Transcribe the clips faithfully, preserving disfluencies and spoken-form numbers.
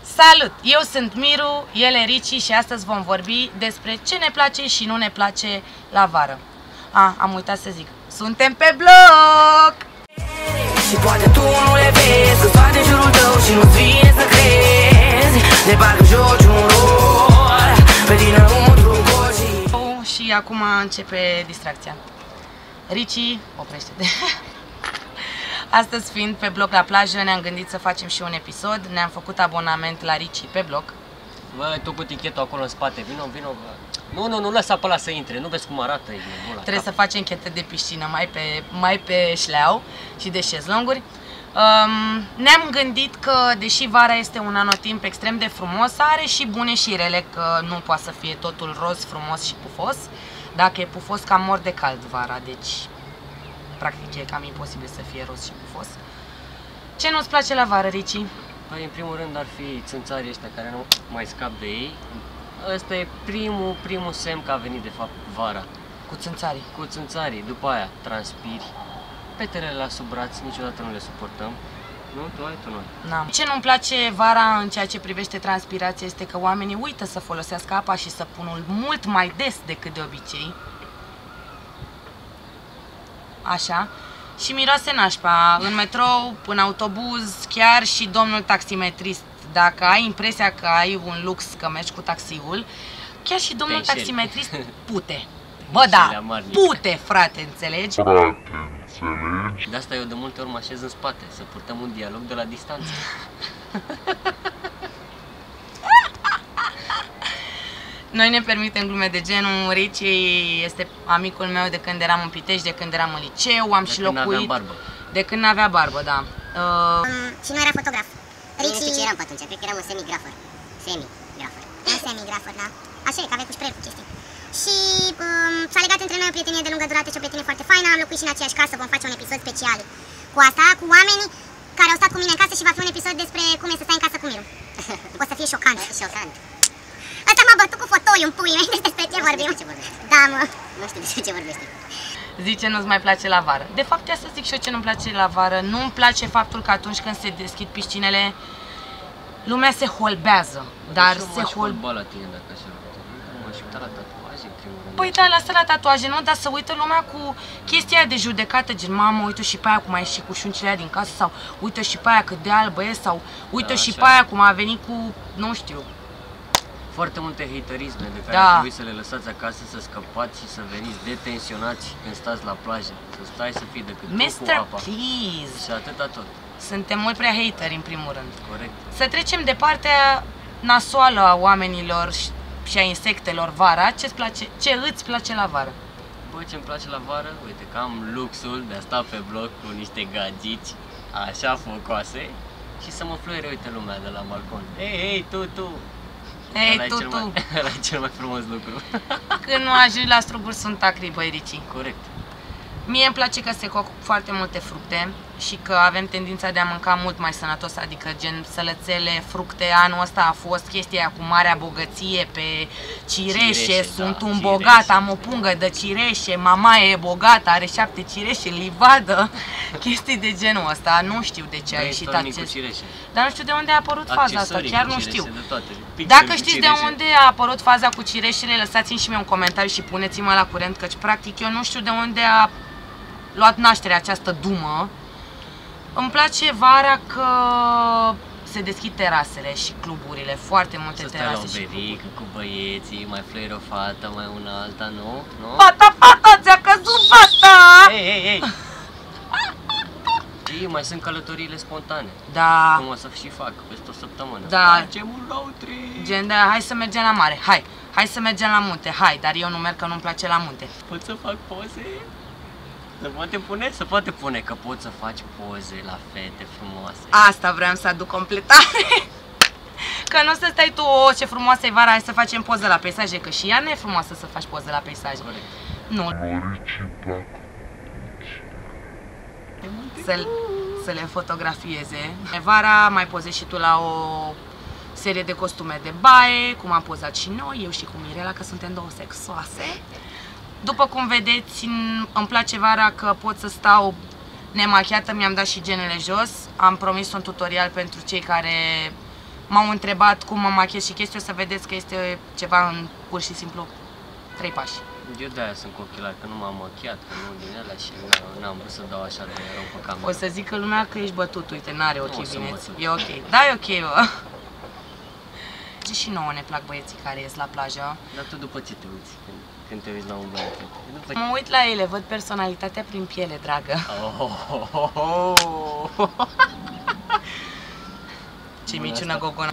Salut! Eu sunt Miru, el e Ricci și astăzi vom vorbi despre ce ne place și nu ne place la vară. A, am uitat să zic, suntem pe bloc! Și poate tu nu le vezi, că toate în jurul tău și nu-ți vine să crezi. De parcă joci un rol pe dinăuntru coșii. Și acum începe distracția. Ricci, oprește-te! Astăzi, fiind pe bloc la plajă, ne-am gândit să facem și un episod. Ne-am făcut abonament la Ricci pe bloc. Bă, tu cu tichetul acolo în spate, vino, vino, bă. Nu, nu, nu lăsa pe ăla să intre, nu vezi cum arată e, nu, Trebuie cap. Să facem chete de piscină mai pe, mai pe șleau și de șezlonguri. Um, ne-am gândit că, deși vara este un anotimp extrem de frumos, are și bune și rele, că nu poate să fie totul roz, frumos și pufos. Dacă e pufos, cam mor de cald vara, deci practic e cam imposibil să fie roz și pufos. Ce nu-ți place la vară, Ricci? Păi, în primul rând ar fi țânțarii ăștia care nu mai scap de ei. Ăsta e primul, primul semn că a venit de fapt vara. Cu țânțarii? Cu țânțarii, după aia transpiri. Petele la sub braț niciodată nu le suportăm. Nu? Tu ai, tu nu ai. N-am. Ce nu-mi place vara în ceea ce privește transpirația este că oamenii uită să folosească apa și săpunul mult mai des decât de obicei. Așa. Și miroase nașpa. În metrou, în autobuz, chiar și domnul taximetrist. Dacă ai impresia că ai un lux, că mergi cu taxiul, chiar și domnul taximetrist pute. Bă, da, pute, frate, înțelegi? Frate, înțelegi? De asta eu de multe ori mă așez în spate, să purtăm un dialog de la distanță. Noi ne permitem glume de genul. Ricci este amicul meu de când eram în Pitești, de când eram în liceu, am de și când locuit. barbă. De când n-avea barbă, da. Uh... Um, și nu era fotograf. Ricci... Nu știu ce eram pe atunci, cred că eram un semigrafăr. Semigrafăr. Un semigrafăr, da. Așa e, că aveai cu spray cu chestii. Și um, s-a legat între noi o prietenie de lungă durată și o prietenie foarte faină. Am locuit și în aceeași casă, vom face un episod special cu asta, cu oamenii care au stat cu mine în casă și va fi un episod despre cum e să stai în casă cu Miru. O să fie șocant. Șocant. Asta m-a bătut cu fotoliu în pui mei, despre ce vorbim? Da, mă. Nu știu despre ce vorbește. Zice nu-ți mai place la vară. De fapt, ia să zic și eu ce nu-mi place la vară. Nu-mi place faptul că atunci când se deschid piscinele, lumea se holbează. Dar se hol... la tine dacă așa. M-aș uita la tatuaje, în primul rând. Păi da, lasă la tatuaje, nu? Dar să uită lumea cu chestia aia de judecată, gen mamă, uite și pe aia cum a ieșit cu șuncile aia din casă, sau uite și pe aia cât de albă e, sau uite da, și așa. pe aia cum a venit cu, nu știu. Foarte multe haterisme de care da. ar trebui să le lăsați acasă, să scăpați și să veniți detenționați când stați la plajă. Să stai să fii decât tu cu apa. Please. Și atâta tot. Suntem mult prea hateri în primul rând. Corect. Să trecem de partea nasoală a oamenilor și, și a insectelor vara. Ce-ți place? Ce îți place la vară? Bă, ce-mi place la vară? Uite că am luxul de a sta pe bloc cu niște gagici așa focoase și să mă fluiere, uite, lumea de la balcon. Hei, hei, tu, tu! Hei, tu, tu! Ăla e cel mai frumos lucru. Când nu ajungi la struguri sunt acri, băi, Ricci. Corect. Mie îmi place că se coc foarte multe fructe și că avem tendința de a mânca mult mai sănătos, adică gen sălățele, fructe. Anul ăsta a fost chestia cu marea bogăție pe cireșe, cireșe sunt da, un cireșe, bogat, am o pungă de cireșe, mama e bogată, are șapte cireșe, livadă, chestii de genul ăsta. Nu știu de ce a ieșit acest... Dar nu știu de unde a apărut faza asta, chiar nu știu. Dacă știți de unde a apărut faza cu cireșele, lăsați-mi și mie un comentariu și puneți-mă la curent, căci practic eu nu știu de unde a luat naștere această dumă. Îmi place vara că se deschid terasele și cluburile, foarte multe să terase și cluburi. Cu băieții, mai fluier o fată, mai una alta, nu? nu? Fata, fata, ți-a căzut fata! Hei, hei, hei! Și mai sunt călătoriile spontane. Da. Cum o să și fac peste o săptămână. Da. Mergem un lautri. Gen de, hai să mergem la mare, hai, hai să mergem la munte, hai, dar eu nu merg că nu-mi place la munte. Pot să fac poze? Se poate pune? Se poate pune că poți să faci poze la fete frumoase. Asta vreau să aduc completare. Că nu o să stai tu, o, ce frumoasă e vara, hai să facem poză la peisaje, că și ea nu e frumoasă să faci poză la peisaje. Corect. Nu. Să, să le fotografieze. Vara mai pozezi și tu la o serie de costume de baie, cum am pozat și noi, eu și cu Mirela, că suntem două sexoase. După cum vedeți, îmi place vara că pot să stau nemachiată, mi-am dat și genele jos. Am promis un tutorial pentru cei care m-au întrebat cum mă machiez și chestii, o să vedeți că este ceva în pur și simplu trei pași. Eu de-aia sunt cu ochelari, că nu m-am machiat, că nu din ele și n-am vrut să dau așa de rău pe cameră. O să zică lumea că ești bătut, uite, n-are Nu ochii o să bineți. bătut. E ok. Da, e ok, bă. Și nouă ne plac băieții care ies la plajă. Dar tu după ce te uiți când, când te uiți la un băiat? După... Mă uit la ele, văd personalitatea prin piele, dragă. Oh, oh, oh, oh. Ce minciună gogona.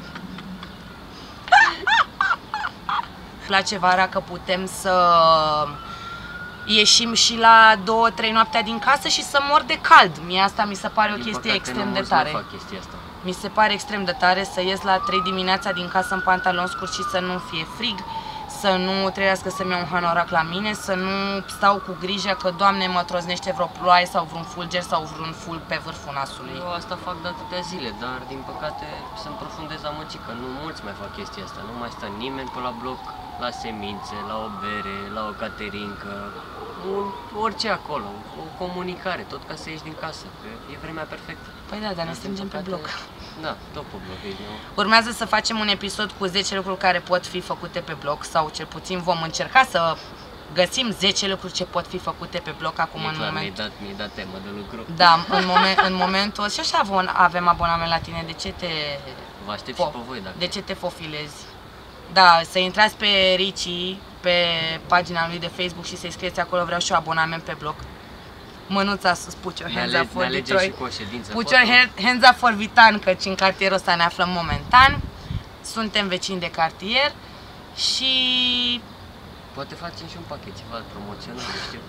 Place vara că putem să ieșim și la două trei noaptea din casă și să mor de cald. Mie asta mi se pare o Din chestie păcate, extrem nu de mulți tare. nu fac chestia asta. Mi se pare extrem de tare să ies la trei dimineața din casă în pantaloni scurți și să nu fie frig, să nu trebuiască să-mi iau un hanorac la mine, să nu stau cu grijă că, Doamne, mă troznește vreo ploaie sau vreun fulger sau vreun fulg pe vârful nasului. Eu asta fac de atâtea zile, dar din păcate sunt profund dezamăgit că nu mulți mai fac chestia asta. Nu mai stă nimeni pe la bloc, la semințe, la o bere, la o caterincă, un, orice acolo, o comunicare, tot ca să ieși din casă, că e vremea perfectă. Păi da, dar ne strângem pe bloc. Da, tot pe bloc ești, nu? Urmează să facem un episod cu zece lucruri care pot fi făcute pe bloc, sau cel puțin vom încerca să găsim zece lucruri ce pot fi făcute pe bloc acum în moment. moment. Mi-ai dat, mi-ai dat temă de lucru. Da, în, moment, în momentul ăsta și așa avem abonament la tine, de ce te... Vă aștept Fo și pe voi, dacă... De ce te fofilezi? Da, să intrați pe Ricci, pe pagina lui de Facebook și să-i scrieți acolo, vreau și eu abonament pe blog. Mânuța sus, put your hands up for Detroit. Put your hands up for Vitan, căci în cartierul ăsta ne aflăm momentan. Suntem vecini de cartier și... Poate facem și un pachet ceva promoțional, nu știu.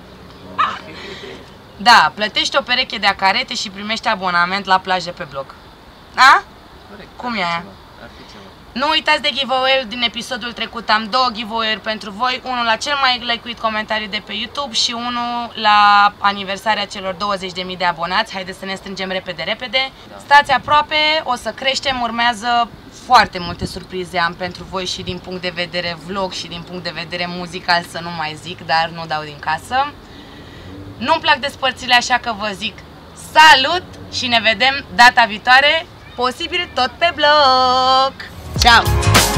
Da, plătești o pereche de acarete și primești abonament la plajă pe blog. A? Corect. Cum e aia? Ar fi ceva. Nu uitați de giveaway-ul din episodul trecut, am două giveaway-uri pentru voi, unul la cel mai like-uit comentariu de pe YouTube și unul la aniversarea celor douăzeci de mii de abonați. Haideți să ne strângem repede, repede. Da. Stați aproape, o să creștem, urmează foarte multe surprize am pentru voi și din punct de vedere vlog și din punct de vedere muzical, să nu mai zic, dar nu dau din casă. Nu-mi plac despărțile, așa că vă zic salut și ne vedem data viitoare, posibil tot pe blog. Ciao!